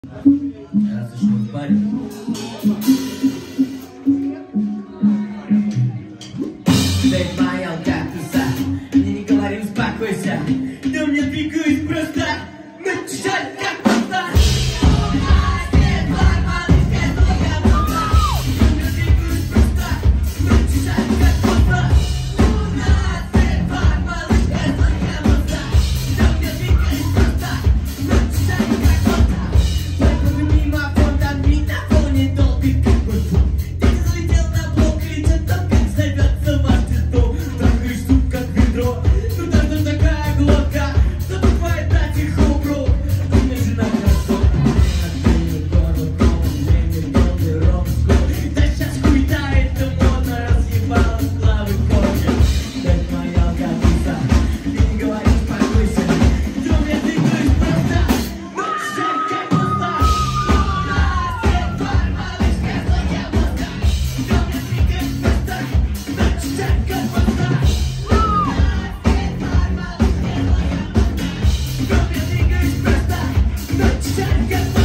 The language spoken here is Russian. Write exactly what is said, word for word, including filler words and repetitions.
Раз уж мы в баре. Ты моя кактуса, мне не говори, успокойся. Да мне двигаюсь просто, начать как просто. У нас нет формалистская стойка просто. Да мне двигаюсь просто, начать как просто. У нас нет формалистская стойка просто. Да мне двигаюсь просто, начать как просто. Поэтому мимо фонда на фоне долбит какой фон. Ты не залетел на блок или что-то, как зовется ваш дом. Трахаешь тут как ведро. Ну да, что такая глотка, что бывает на тихо, бро. У меня жена красотка, мне горло кровом, мне долгий ром скоро. Да сейчас хуйта, это модно, разъебала славы кофе. Так моя капуса, ты не говори, успокойся. Что мне двигаюсь просто, но жаль как просто. У нас нет формалистская стойка просто. Что мне двигаюсь просто, но жаль как просто. У нас нет формалистская стойка просто. Что мне двигаюсь просто, но жаль как просто.